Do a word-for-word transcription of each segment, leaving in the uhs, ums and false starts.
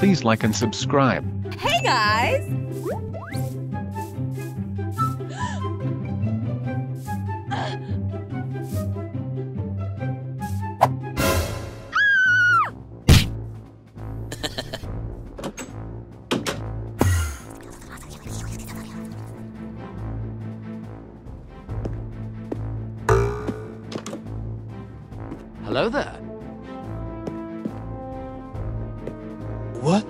Please like and subscribe. Hey guys! Hello there. What?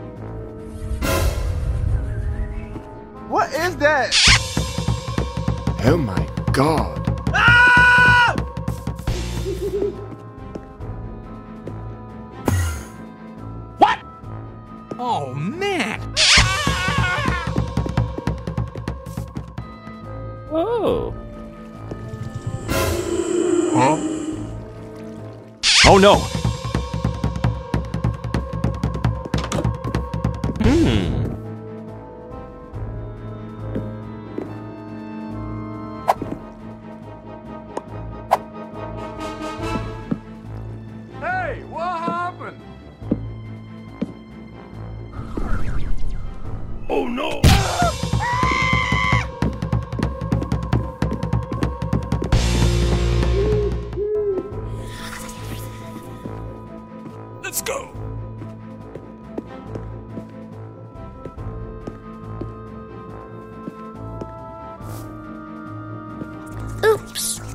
What is that? Oh my god. Ah! What? Oh, man. Oh. Huh? Oh no. Hmm. Hey, what happened? Oh no. Let's go. Oops.